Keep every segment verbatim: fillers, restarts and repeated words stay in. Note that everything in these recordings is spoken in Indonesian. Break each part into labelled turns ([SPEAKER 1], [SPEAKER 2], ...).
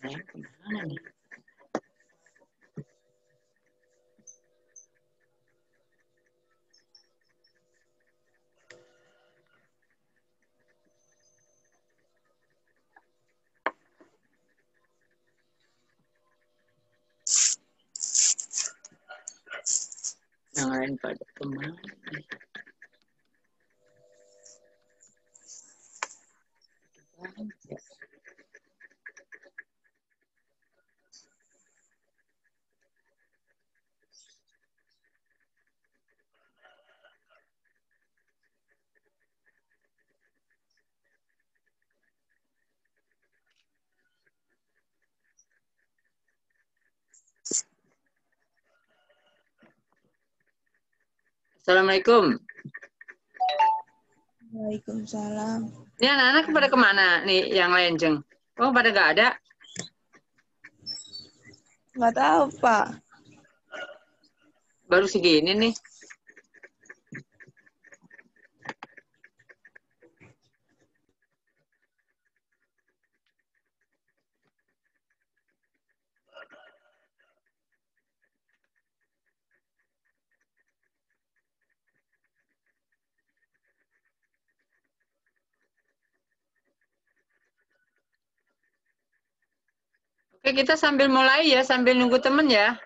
[SPEAKER 1] Saya kemana nih? Yang lain pada kemana? Assalamualaikum.
[SPEAKER 2] Waalaikumsalam.
[SPEAKER 1] Ini anak-anak pada kemana nih yang lain, Jeng? Oh, pada nggak ada?
[SPEAKER 2] Nggak tahu, Pak.
[SPEAKER 1] Baru segini nih. Oke, kita sambil mulai ya, sambil nunggu temen ya.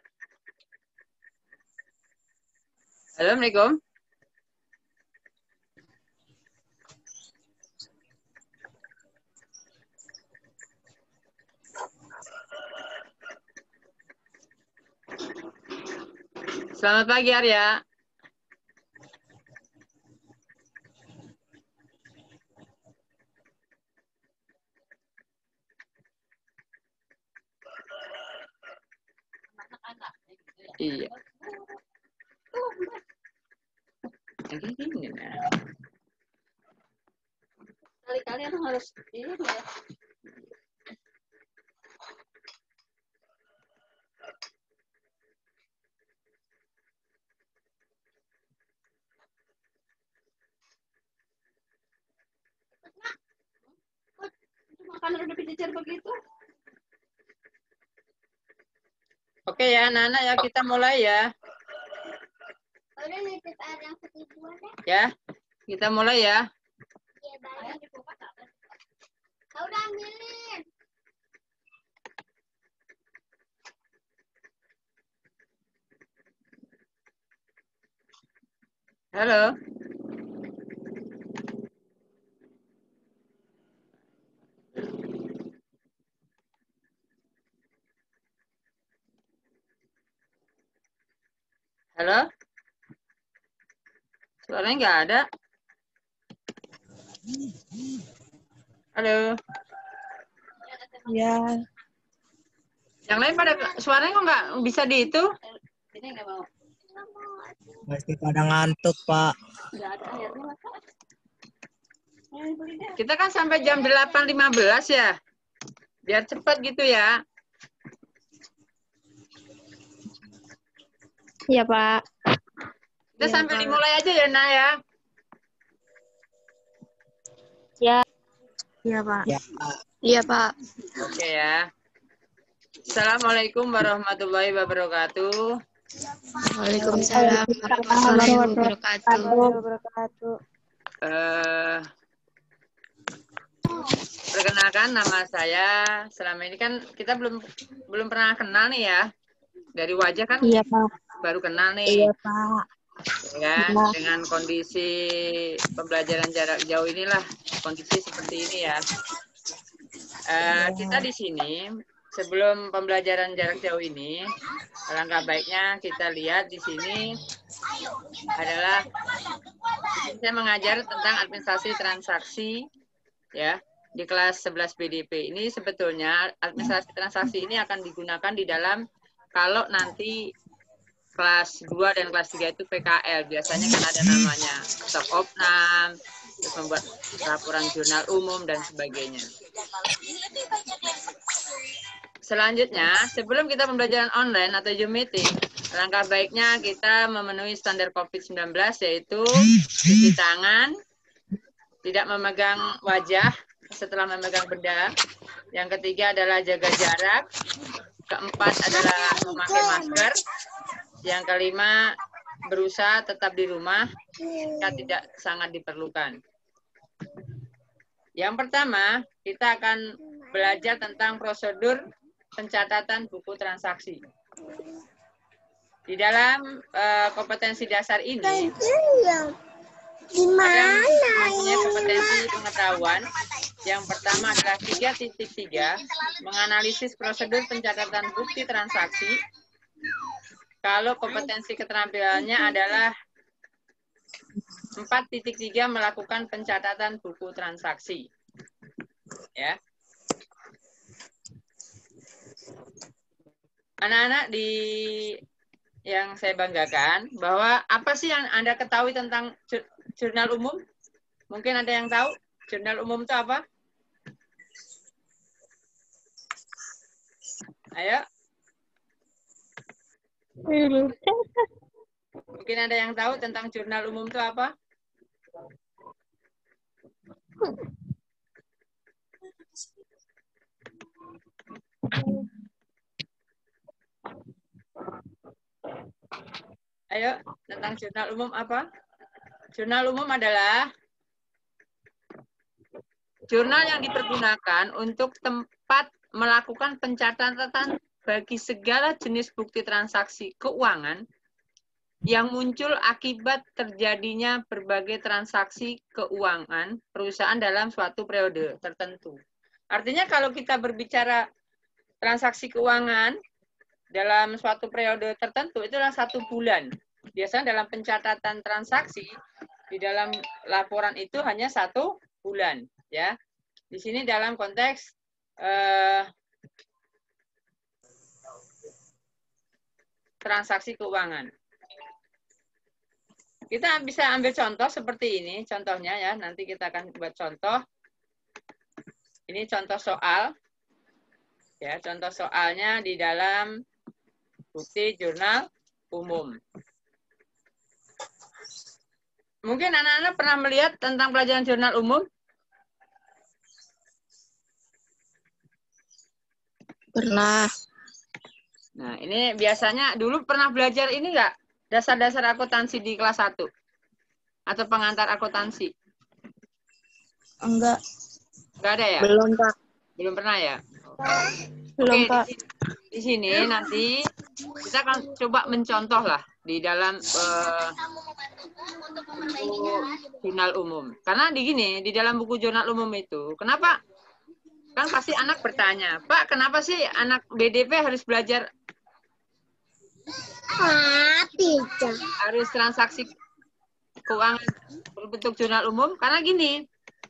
[SPEAKER 1] Assalamualaikum. Selamat pagi, Arya. Iya. Jadi gini nah.
[SPEAKER 3] Kali-kali aku harus ini ya. Makan udah dicecer begitu.
[SPEAKER 1] Oke ya, anak-anak ya, kita mulai ya.
[SPEAKER 3] Udah nitip air yang ketiduan deh.
[SPEAKER 1] Ya, kita mulai ya.
[SPEAKER 3] Iya, baik. Kau udah ambilin.
[SPEAKER 1] Halo. Halo. Suaranya nggak ada. Halo.
[SPEAKER 2] Ya.
[SPEAKER 1] Yang lain pada suaranya kok nggak bisa di itu?
[SPEAKER 3] Ini nggak mau.
[SPEAKER 4] Masih pada ngantuk, Pak.
[SPEAKER 3] Nggak ada airnya.
[SPEAKER 1] Kita kan sampai jam delapan lima belas ya. Biar cepat gitu ya.
[SPEAKER 2] Iya, Pak.
[SPEAKER 1] Kita
[SPEAKER 2] Iya,
[SPEAKER 1] sambil
[SPEAKER 2] Pak.
[SPEAKER 1] dimulai aja ya, Nah ya.
[SPEAKER 2] Ya. Iya, Pak.
[SPEAKER 4] Ya,
[SPEAKER 2] Iya, Pak.
[SPEAKER 1] Oke ya. Assalamualaikum warahmatullahi wabarakatuh.
[SPEAKER 2] Waalaikumsalam warahmatullahi wabarakatuh.
[SPEAKER 1] Eh, perkenalkan nama saya. Selama ini kan kita belum belum pernah kenal nih ya. Dari wajah kan
[SPEAKER 2] Iya, Pak.
[SPEAKER 1] baru kenal nih.
[SPEAKER 2] Iya, Pak.
[SPEAKER 1] Ya,
[SPEAKER 2] Iya.
[SPEAKER 1] dengan kondisi pembelajaran jarak jauh inilah kondisi seperti ini ya. Eh, kita di sini sebelum pembelajaran jarak jauh ini, alangkah baiknya kita lihat di sini adalah saya mengajar tentang administrasi transaksi ya di kelas sebelas B D P. Ini sebetulnya administrasi transaksi ini akan digunakan di dalam kalau nanti kelas dua dan kelas tiga itu P K L. Biasanya kan ada namanya stok opnam, terus membuat laporan jurnal umum dan sebagainya. Selanjutnya, sebelum kita pembelajaran online atau Zoom meeting, alangkah baiknya kita memenuhi standar COVID sembilan belas yaitu cuci tangan, tidak memegang wajah setelah memegang benda, Yang ketiga adalah jaga jarak. Keempat adalah memakai masker. Yang kelima, berusaha tetap di rumah jika tidak sangat diperlukan. Yang pertama, kita akan belajar tentang prosedur pencatatan buku transaksi. Di dalam uh, kompetensi dasar ini, ada mempunyai kompetensi pengetahuan. Yang pertama adalah tiga titik tiga, menganalisis prosedur pencatatan bukti transaksi. Kalau kompetensi keterampilannya adalah empat titik tiga, melakukan pencatatan buku transaksi. Ya. Anak-anak di yang saya banggakan, bahwa apa sih yang Anda ketahui tentang jurnal umum? Mungkin ada yang tahu jurnal umum itu apa? Ayo. Mungkin ada yang tahu tentang jurnal umum itu apa? Ayo, tentang jurnal umum apa? Jurnal umum adalah jurnal yang dipergunakan untuk tempat melakukan pencatatan bagi segala jenis bukti transaksi keuangan yang muncul akibat terjadinya berbagai transaksi keuangan perusahaan dalam suatu periode tertentu. Artinya kalau kita berbicara transaksi keuangan dalam suatu periode tertentu, itu adalah satu bulan. Biasanya dalam pencatatan transaksi, di dalam laporan itu hanya satu bulan. Ya. Di sini dalam konteks eh, transaksi keuangan. Kita bisa ambil contoh seperti ini, contohnya ya. Nanti kita akan buat contoh. Ini contoh soal. Ya, contoh soalnya di dalam bukti jurnal umum. Mungkin anak-anak pernah melihat tentang pelajaran jurnal umum?
[SPEAKER 2] Pernah.
[SPEAKER 1] Nah, ini biasanya dulu pernah belajar ini enggak? Dasar-dasar akuntansi di kelas satu? Atau pengantar akuntansi?
[SPEAKER 2] Enggak.
[SPEAKER 1] Enggak ada ya?
[SPEAKER 2] Belum, Pak.
[SPEAKER 1] Belum pernah ya?
[SPEAKER 2] Belum,
[SPEAKER 1] Oke,
[SPEAKER 2] Pak.
[SPEAKER 1] di, di sini nanti kita akan coba mencontoh lah di dalam uh, buku jurnal umum. Karena di gini, di dalam buku jurnal umum itu, kenapa? Kan pasti anak bertanya, Pak, kenapa sih anak B D P harus belajar harus transaksi keuangan berbentuk jurnal umum? Karena gini,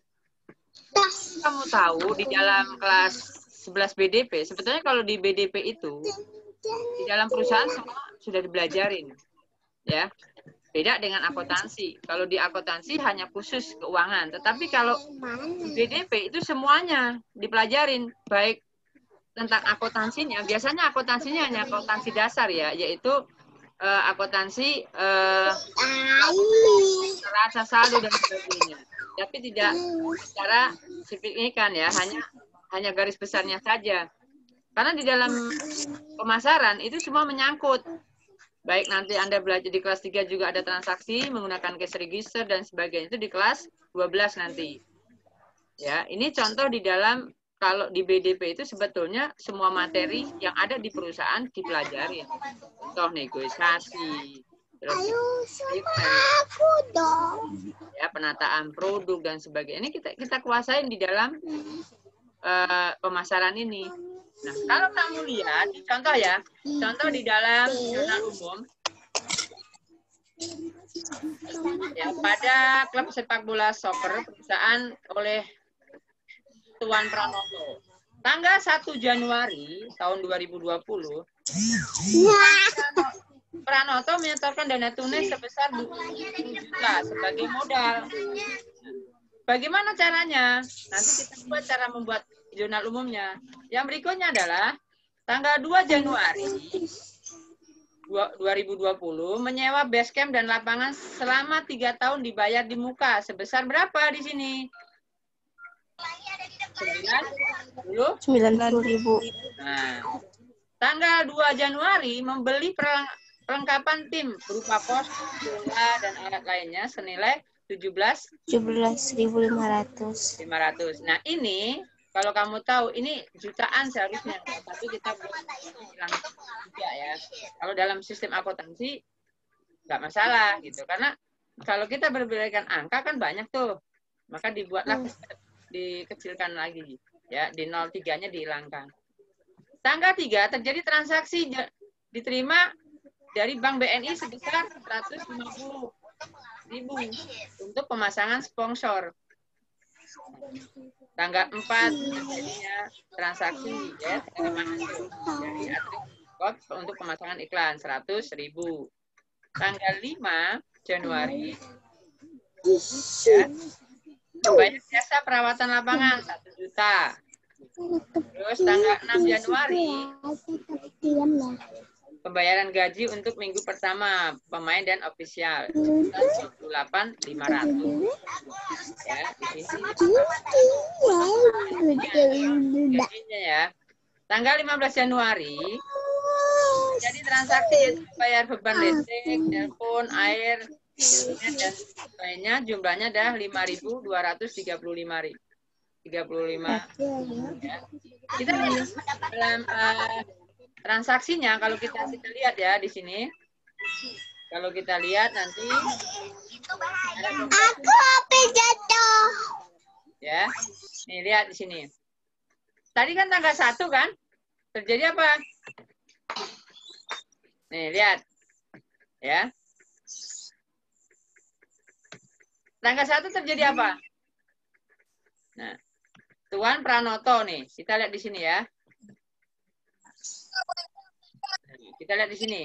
[SPEAKER 1] kamu tahu di dalam kelas sebelas B D P, sebetulnya kalau di B D P itu, di dalam perusahaan semua sudah dibelajarin. Ya, beda dengan akuntansi. Kalau di akuntansi hanya khusus keuangan, tetapi kalau di B D P itu semuanya dipelajarin, baik tentang akuntansinya. Biasanya akuntansinya hanya akuntansi dasar ya, yaitu uh, akuntansi uh, neraca saldo dan sebagainya. Tapi tidak secara signifikan ya, hanya hanya garis besarnya saja. Karena di dalam pemasaran itu semua menyangkut. Baik nanti Anda belajar di kelas tiga juga ada transaksi menggunakan cash register dan sebagainya, itu di kelas dua belas nanti. Ya, ini contoh di dalam kalau di B D P itu sebetulnya semua materi yang ada di perusahaan dipelajari. Contoh negosiasi, terus ya penataan produk dan sebagainya. Ini kita kita kuasain di dalam uh, pemasaran ini. Nah, kalau kamu lihat, contoh ya, contoh di dalam jurnal umum, ya, pada klub sepak bola soccer perusahaan oleh Tuan Pranoto, tanggal satu Januari tahun dua ribu dua puluh, Pranoto menyetorkan dana tunai sebesar dua puluh juta sebagai modal. Bagaimana caranya? Nanti kita buat cara membuat jurnal umumnya. Yang berikutnya adalah tanggal dua Januari dua ribu dua puluh menyewa base camp dan lapangan selama tiga tahun dibayar di muka sebesar berapa di sini?
[SPEAKER 2] sembilan puluh ribu.
[SPEAKER 1] Nah, tanggal dua Januari membeli perlengkapan tim berupa pos, bola, dan alat lainnya senilai tujuh belas
[SPEAKER 2] ribu lima ratus.
[SPEAKER 1] Nah, ini kalau kamu tahu ini jutaan seharusnya, tapi kita belum bilang juga ya. Kalau dalam sistem akuntansi nggak masalah gitu, karena kalau kita berberikan angka kan banyak tuh, maka dibuatlah dikecilkan lagi ya, di nol tiga-nya dihilangkan. Tanggal tiga terjadi transaksi diterima dari Bank B N I sebesar seratus lima puluh ribu untuk pemasangan sponsor. Tanggal empat terjadinya transaksi ya, dari Atrikot untuk pemasangan iklan seratus ribu. Tanggal lima Januari ya, membayar jasa perawatan lapangan satu juta. Terus tanggal enam Januari pembayaran gaji untuk minggu pertama pemain dan ofisial dua puluh delapan ribu lima ratus. Ya, di sini gajinya ya. Tanggal lima belas Januari jadi transaksi yaitu bayar beban listrik, telepon, air, internet dan lainnya, jumlahnya adalah lima ribu dua ratus tiga puluh lima ribu. tiga puluh lima. Ya. Kita lihat dalam uh, transaksinya, kalau kita, kita lihat ya di sini. Kalau kita lihat nanti
[SPEAKER 3] Aku apa jatuh?
[SPEAKER 1] Ya. Nih lihat di sini. Tadi kan tanggal satu kan? Terjadi apa? Nih lihat. Ya. Tanggal satu terjadi apa? Nah, Tuan Pranoto nih, kita lihat di sini ya. Kita lihat di sini.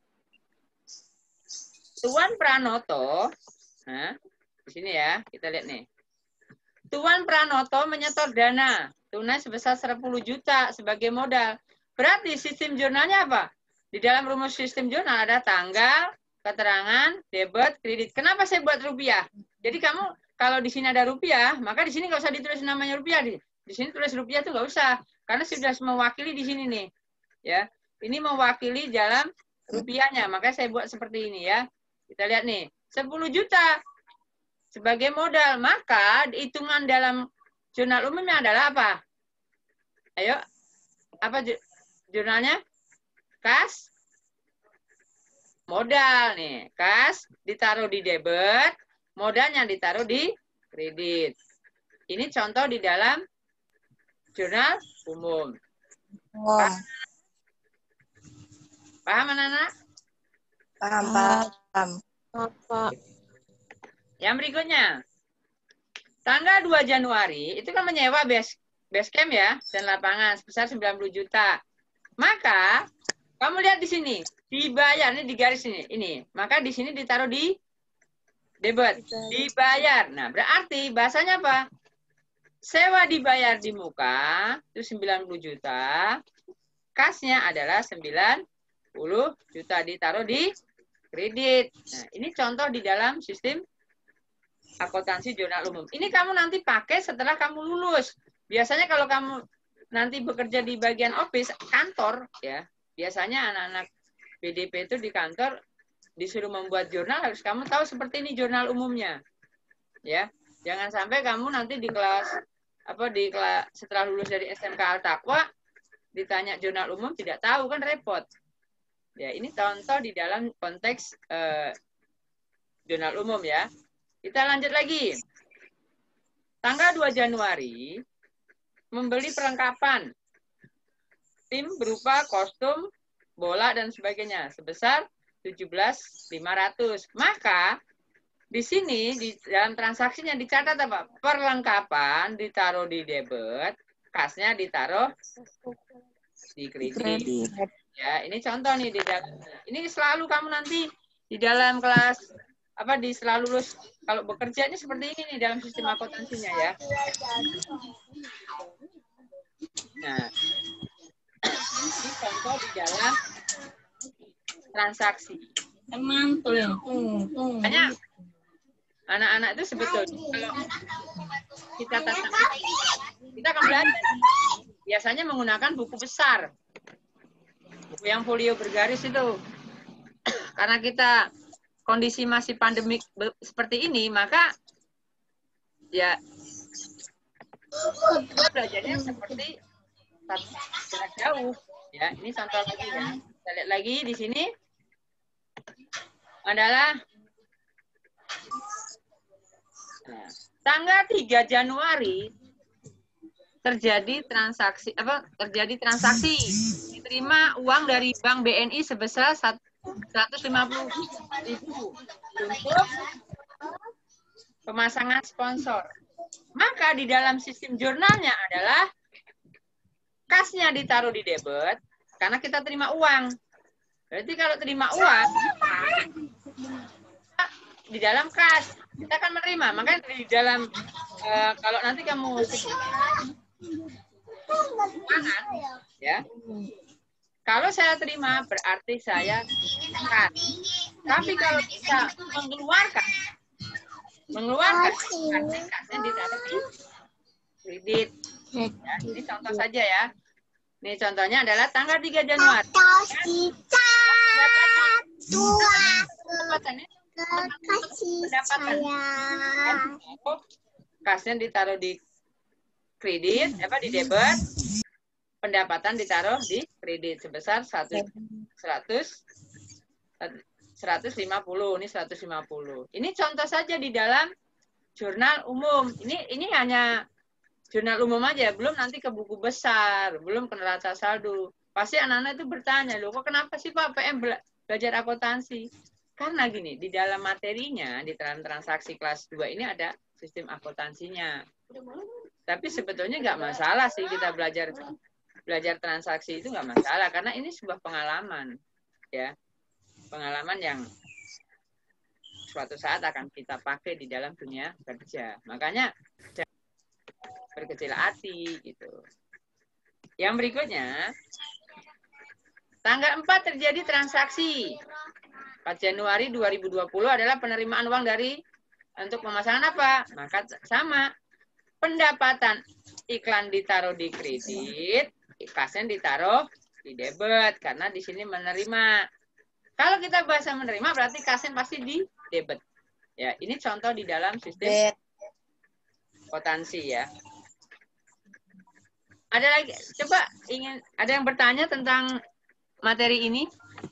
[SPEAKER 1] Tuan Pranoto, nah, di sini ya, kita lihat nih. Tuan Pranoto menyetor dana tunai sebesar sepuluh juta sebagai modal. Berarti sistem jurnalnya apa? Di dalam rumus sistem jurnal ada tanggal, keterangan, debit, kredit. Kenapa saya buat rupiah? Jadi kamu kalau di sini ada rupiah, maka di sini nggak usah ditulis namanya rupiah. Di, di sini tulis rupiah itu nggak usah, karena sudah mewakili di sini nih. Ya, ini mewakili dalam rupiahnya, maka saya buat seperti ini ya. Kita lihat nih, sepuluh juta sebagai modal, maka hitungan dalam jurnal umumnya adalah apa? Ayo, apa jurnalnya? Kas modal nih, kas ditaruh di debit, modalnya ditaruh di kredit. Ini contoh di dalam jurnal umum.
[SPEAKER 2] Wah.
[SPEAKER 1] Paham anak-anak?
[SPEAKER 2] Paham, paham.
[SPEAKER 3] Apa?
[SPEAKER 1] Yang berikutnya, tanggal dua Januari itu kan menyewa base, base camp ya dan lapangan sebesar sembilan puluh juta. Maka kamu lihat di sini, dibayar ini di garis ini, ini. Maka di sini ditaruh di debit, dibayar. Nah, berarti bahasanya apa? Sewa dibayar di muka itu sembilan puluh juta. Kasnya adalah sembilan puluh juta ditaruh di kredit. Nah, ini contoh di dalam sistem akuntansi jurnal umum. Ini kamu nanti pakai setelah kamu lulus. Biasanya kalau kamu nanti bekerja di bagian office kantor ya, biasanya anak-anak B D P itu di kantor disuruh membuat jurnal, harus kamu tahu seperti ini jurnal umumnya. Ya. Jangan sampai kamu nanti di kelas apa di kelas setelah lulus dari S M K Al-Taqwa ditanya jurnal umum tidak tahu, kan repot. Ya, ini contoh di dalam konteks eh, jurnal umum ya. Kita lanjut lagi. Tanggal dua Januari membeli perlengkapan tim berupa kostum, bola dan sebagainya sebesar tujuh belas ribu lima ratus. Maka di sini di dalam transaksinya dicatat apa? Perlengkapan ditaruh di debit, kasnya ditaruh di kredit. Ya, ini contoh nih di dalam. Ini selalu kamu nanti di dalam kelas apa di selalu lulus kalau bekerjanya seperti ini nih dalam sistem akuntansinya ya. Nah, ini contoh di dalam transaksi.
[SPEAKER 2] Mantul ya.
[SPEAKER 1] Banyak anak-anak itu sebetulnya kalau kita tatap kita akan belajar. Biasanya menggunakan buku besar. Buku yang folio bergaris itu. Karena kita kondisi masih pandemik seperti ini, maka ya kita belajarnya seperti jarak jauh. Ya, ini contoh lagi ya. Kita lihat lagi di sini adalah nah, tanggal tiga Januari terjadi transaksi apa terjadi transaksi diterima uang dari Bank B N I sebesar seratus lima puluh ribu untuk pemasangan sponsor. Maka di dalam sistem jurnalnya adalah kasnya ditaruh di debit karena kita terima uang. Berarti kalau terima uang di dalam kas kita akan menerima. Makanya di dalam uh, kalau nanti kamu keuangan, ya. Kalau saya terima berarti saya kas. Tapi kalau kita mengeluarkan mengeluarkan kasnya, kasnya ditaruh di kredit. Ya, ini contoh saja ya. Ini contohnya adalah tanggal tiga Januari. Pendapatannya pendapatan. Kasnya ditaruh di kredit, apa di debit, pendapatan ditaruh di kredit sebesar seratus, seratus lima puluh, ini seratus lima puluh. Ini contoh saja di dalam jurnal umum. Ini ini hanya jurnal umum aja, belum nanti ke buku besar, belum ke neraca saldo. Pasti anak-anak itu bertanya, loh kok kenapa sih Pak P M bela belajar akuntansi? Karena gini, di dalam materinya, di dalam transaksi kelas dua ini ada sistem akuntansinya. Tapi sebetulnya nggak masalah sih kita belajar belajar transaksi itu nggak masalah karena ini sebuah pengalaman, ya pengalaman yang suatu saat akan kita pakai di dalam dunia kerja. Makanya berkecil hati gitu. Yang berikutnya, tanggal empat terjadi transaksi. empat Januari dua ribu dua puluh adalah penerimaan uang dari untuk pemasangan apa? Maka sama. Pendapatan iklan ditaruh di kredit, kasnya ditaruh di debit karena di sini menerima. Kalau kita bahasa menerima berarti kasnya pasti di debit. Ya, ini contoh di dalam sistem akuntansi ya. Ada lagi, coba ingin ada yang bertanya tentang materi ini?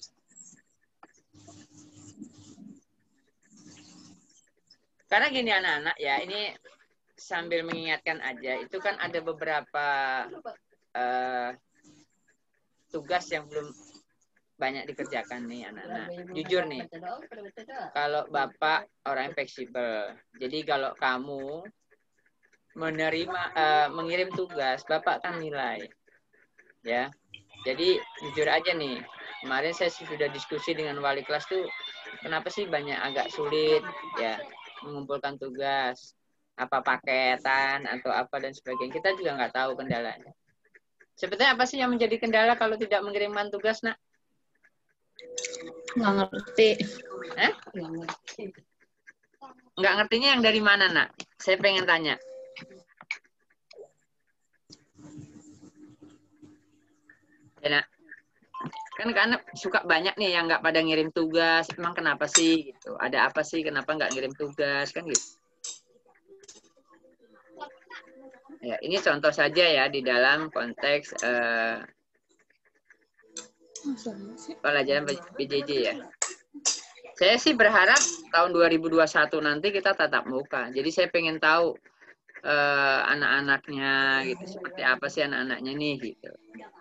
[SPEAKER 1] Karena gini anak-anak ya, ini sambil mengingatkan aja, itu kan ada beberapa uh, tugas yang belum banyak dikerjakan nih anak-anak. Jujur nih, kalau Bapak orang yang fleksibel, jadi kalau kamu menerima, uh, mengirim tugas, Bapak kan nilai. Ya, jadi jujur aja nih, kemarin saya sudah diskusi dengan wali kelas tuh, kenapa sih banyak agak sulit ya mengumpulkan tugas. Apa paketan atau apa dan sebagainya. Kita juga nggak tahu kendalanya. Sebetulnya apa sih yang menjadi kendala kalau tidak mengirimkan tugas, Nak?
[SPEAKER 2] Nggak ngerti.
[SPEAKER 1] Eh? Nggak ngerti. Nggak ngertinya yang dari mana, Nak? Saya pengen tanya. Ya, Nak. Kan karena suka banyak nih yang nggak pada ngirim tugas. Emang kenapa sih? Gitu. Ada apa sih? Kenapa nggak ngirim tugas? Kan gitu. Ya, ini contoh saja ya di dalam konteks uh, pelajaran B J J ya. Saya sih berharap tahun dua ribu dua puluh satu nanti kita tatap muka. Jadi saya pengen tahu uh, anak-anaknya gitu, seperti apa sih anak-anaknya nih gitu.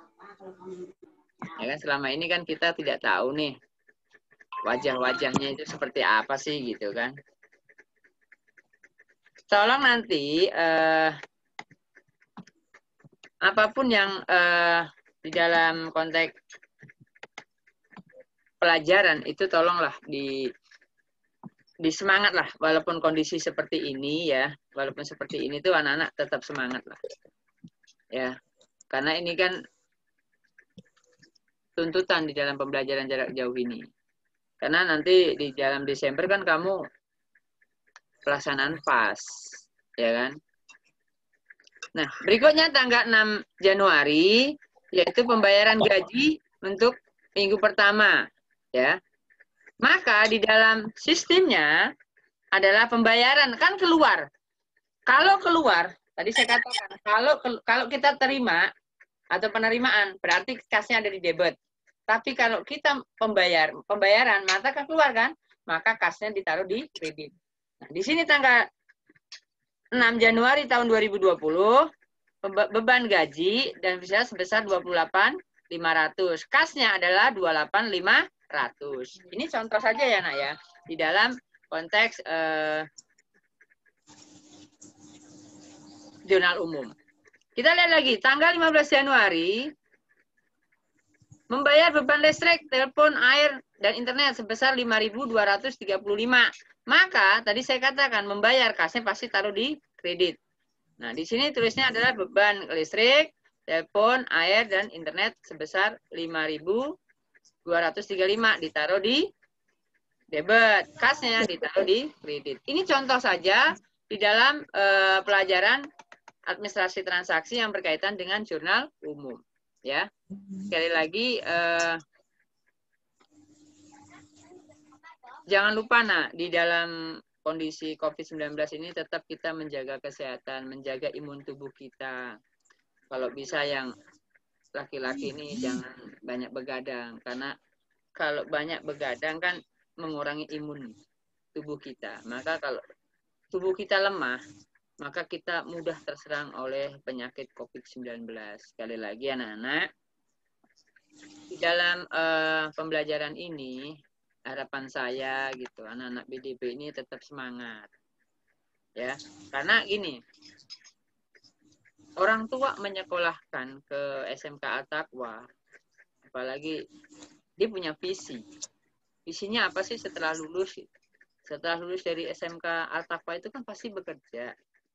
[SPEAKER 1] Ya kan selama ini kan kita tidak tahu nih wajah-wajahnya itu seperti apa sih gitu kan. Tolong nanti uh, apapun yang uh, di dalam konteks pelajaran itu tolonglah di di semangat lah walaupun kondisi seperti ini ya, walaupun seperti ini tuh anak-anak tetap semangat lah. Ya. Karena ini kan tuntutan di dalam pembelajaran jarak jauh ini. Karena nanti di dalam Desember kan kamu pelaksanaan P A S, ya kan? Nah, berikutnya tanggal enam Januari, yaitu pembayaran gaji untuk minggu pertama. Ya. Maka di dalam sistemnya adalah pembayaran, kan keluar. Kalau keluar, tadi saya katakan, kalau kalau kita terima atau penerimaan, berarti kasnya ada di debit. Tapi kalau kita pembayar, pembayaran, maka kan keluar kan? Maka kasnya ditaruh di kredit. Nah, di sini tanggal enam Januari tahun dua ribu dua puluh, beban gaji dan bisa sebesar dua puluh delapan ribu lima ratus. Kasnya adalah dua puluh delapan ribu lima ratus. Ini contoh saja ya, Nak ya. Di dalam konteks eh, jurnal umum. Kita lihat lagi, tanggal lima belas Januari, membayar beban listrik, telepon, air, dan internet sebesar lima ribu dua ratus tiga puluh lima. Maka, tadi saya katakan, membayar kasnya pasti taruh di kredit. Nah, di sini tulisnya adalah beban listrik, telepon, air, dan internet sebesar lima ribu dua ratus tiga puluh lima. Ditaruh di debit. Kasnya ditaruh di kredit. Ini contoh saja di dalam eh, pelajaran administrasi transaksi yang berkaitan dengan jurnal umum. Ya, sekali lagi, eh, jangan lupa, Nak, di dalam kondisi COVID sembilan belas ini tetap kita menjaga kesehatan, menjaga imun tubuh kita. Kalau bisa yang laki-laki ini jangan banyak begadang, karena kalau banyak begadang kan mengurangi imun tubuh kita. Maka kalau tubuh kita lemah, maka kita mudah terserang oleh penyakit COVID sembilan belas. Sekali lagi, anak-anak, di dalam uh, pembelajaran ini, harapan saya gitu, anak-anak B D P ini tetap semangat. Ya, karena gini, orang tua menyekolahkan ke S M K Al-Taqwa, apalagi dia punya visi. Visinya apa sih setelah lulus? Setelah lulus dari S M K Al-Taqwa itu kan pasti bekerja.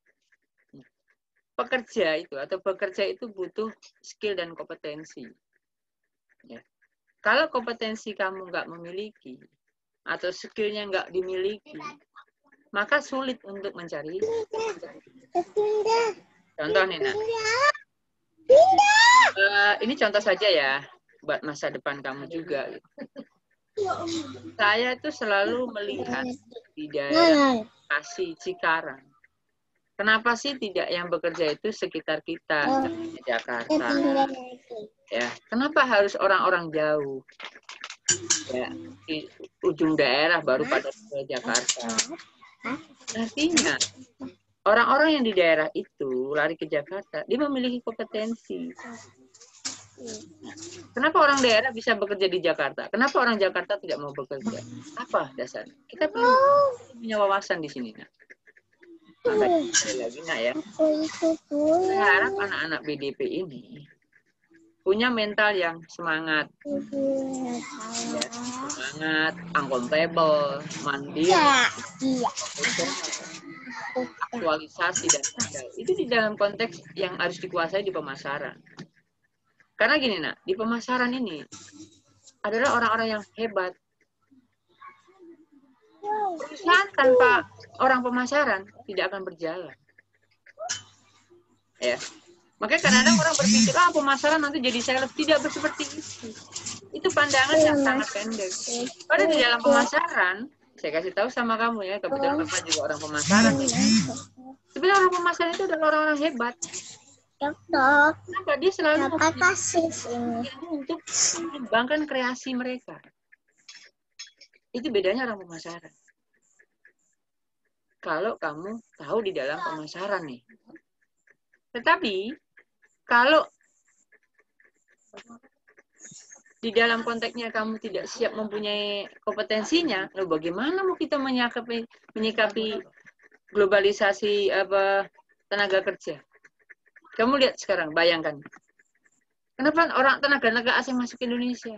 [SPEAKER 1] Pekerja itu atau bekerja itu butuh skill dan kompetensi. Ya. Kalau kompetensi kamu nggak memiliki atau skillnya nggak dimiliki, maka sulit untuk mencari. Contoh nih, Nak. Uh, ini contoh saja ya, buat masa depan kamu juga. Saya itu selalu melihat di daerah Bekasi, Cikarang. Kenapa sih tidak yang bekerja itu sekitar kita, di Jakarta? Ya, kenapa harus orang-orang jauh? Ya, di ujung daerah baru pada ke Jakarta. Artinya, orang-orang yang di daerah itu lari ke Jakarta, dia memiliki kompetensi. Kenapa orang daerah bisa bekerja di Jakarta? Kenapa orang Jakarta tidak mau bekerja? Apa dasarnya? Kita punya wawasan di sini, Nak. Nah, lagi, Nak, ya. Saya harap anak-anak B D P ini punya mental yang semangat, ya, semangat, akuntabel, mandiri, aktualisasi dan sebagainya. Itu di dalam konteks yang harus dikuasai di pemasaran. Karena gini, Nak, di pemasaran ini adalah orang-orang yang hebat. Perusahaan tanpa orang pemasaran tidak akan berjalan. Ya. Makanya kadang-kadang orang berpikir, ah pemasaran nanti jadi sales. Tidak seperti itu. Itu pandangan yang sangat pendek. Padahal di dalam pemasaran, saya kasih tahu sama kamu ya, kebetulan Bapak juga orang pemasaran. Sebenarnya orang pemasaran itu adalah orang-orang hebat. Kenapa? Dia selalu untuk mengembangkan kreasi mereka. Itu bedanya orang pemasaran. Kalau kamu tahu di dalam pemasaran nih. Tetapi kalau di dalam konteksnya kamu tidak siap mempunyai kompetensinya, lalu bagaimana mau kita menyikapi, menyikapi globalisasi apa tenaga kerja? Kamu lihat sekarang, bayangkan. Kenapa orang tenaga-tenaga asing masuk ke Indonesia?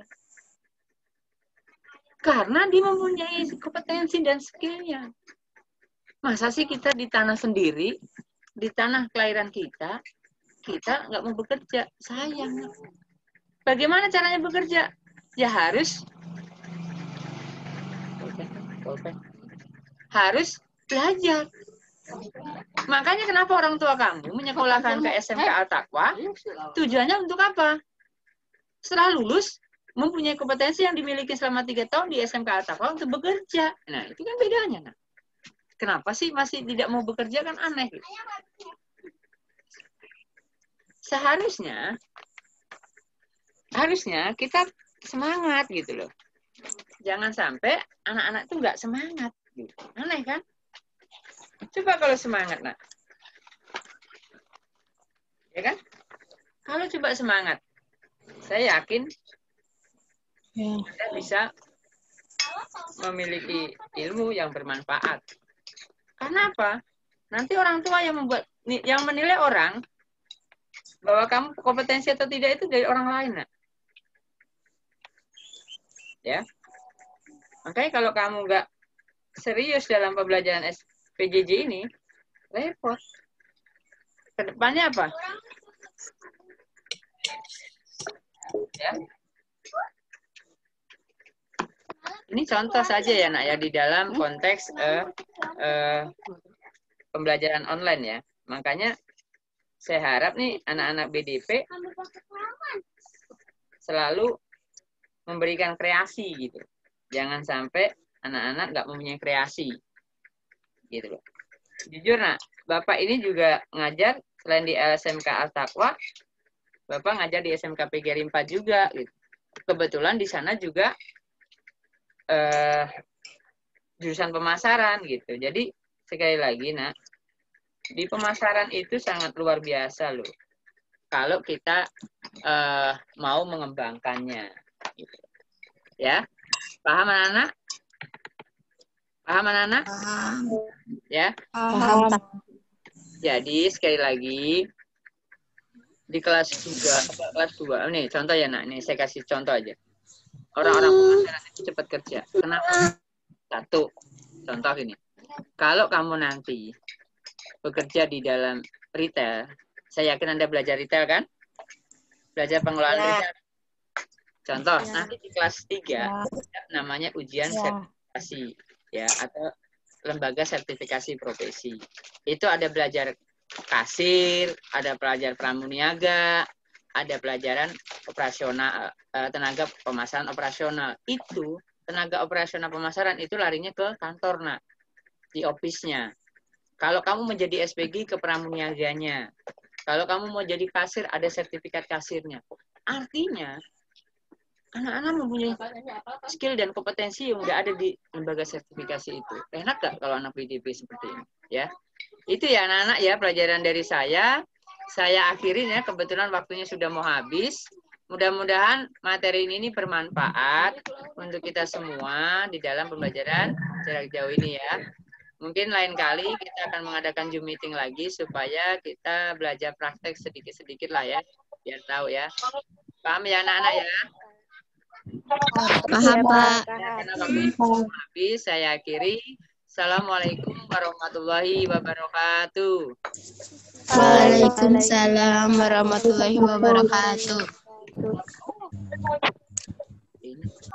[SPEAKER 1] Karena dia mempunyai kompetensi dan skillnya. Masa sih kita di tanah sendiri, di tanah kelahiran kita, kita nggak mau bekerja? Sayang. Bagaimana caranya bekerja? Ya harus harus belajar. Makanya kenapa orang tua kamu menyekolahkan ke S M K Al-Taqwa? Tujuannya untuk apa? Setelah lulus, mempunyai kompetensi yang dimiliki selama tiga tahun di S M K Al-Taqwa untuk bekerja. Nah, itu kan bedanya. Nah. Kenapa sih masih tidak mau bekerja, kan aneh. Gitu. Seharusnya, harusnya kita semangat gitu loh. Jangan sampai anak-anak itu nggak semangat. Gitu. Aneh kan? Coba kalau semangat, nak. Ya kan? Kalau coba semangat, saya yakin
[SPEAKER 2] Ya.
[SPEAKER 1] kita bisa memiliki ilmu yang bermanfaat. Karena apa? Nanti orang tua yang membuat, yang menilai orang bahwa kamu kompetensi atau tidak itu dari orang lain, nak. Ya. Makanya kalau kamu nggak serius dalam pembelajaran S P J J ini, repot. Kedepannya apa? Ya. Ini contoh saja ya, nak, ya, di dalam konteks eh, eh, pembelajaran online ya. Makanya saya harap nih anak-anak B D P selalu memberikan kreasi gitu. Jangan sampai anak-anak nggak mempunyai kreasi. Gitu loh. Jujur, nak, Bapak ini juga ngajar selain di S M K Al-Taqwa, Bapak ngajar di S M K P G R I empat juga gitu. Kebetulan di sana juga eh, jurusan pemasaran gitu. Jadi sekali lagi, nak, di pemasaran itu sangat luar biasa loh. Kalau kita eh, mau mengembangkannya. Gitu. Ya, paham anak-anak? Paham anak-anak?
[SPEAKER 2] Paham.
[SPEAKER 1] Ya.
[SPEAKER 2] Paham.
[SPEAKER 1] Jadi sekali lagi di kelas dua, kelas dua, nih contoh ya, nak, nih saya kasih contoh aja. Orang-orang pemasaran itu cepat kerja. Kenapa? Satu, contoh ini. Kalau kamu nanti bekerja di dalam retail, saya yakin Anda belajar retail kan? Belajar pengelolaan
[SPEAKER 2] Ya.
[SPEAKER 1] retail. Contoh,
[SPEAKER 2] Ya.
[SPEAKER 1] nanti di kelas tiga
[SPEAKER 2] Ya.
[SPEAKER 1] namanya ujian
[SPEAKER 2] Ya.
[SPEAKER 1] sertifikasi ya, atau lembaga sertifikasi profesi. Itu ada belajar kasir, ada pelajar pramuniaga, ada pelajaran operasional, tenaga pemasaran operasional. Itu tenaga operasional pemasaran itu larinya ke kantor, nak, di office-nya. Kalau kamu menjadi S P G, ke pramuniaganya. Kalau kamu mau jadi kasir, ada sertifikat kasirnya. Artinya anak-anak mempunyai skill dan kompetensi yang nggak ada di lembaga sertifikasi itu. Enak nggak kalau anak B D P seperti ini? Ya, itu ya anak-anak ya pelajaran dari saya. Saya akhirin ya, kebetulan waktunya sudah mau habis. Mudah-mudahan materi ini bermanfaat untuk kita semua di dalam pembelajaran jarak jauh ini ya. Mungkin lain kali kita akan mengadakan Zoom meeting lagi supaya kita belajar praktek sedikit-sedikit lah ya, biar tahu ya. Paham ya anak-anak ya?
[SPEAKER 2] Paham, Pak.
[SPEAKER 1] Karena waktu itu habis, saya akhiri. Assalamualaikum warahmatullahi wabarakatuh.
[SPEAKER 2] Waalaikumsalam warahmatullahi wabarakatuh.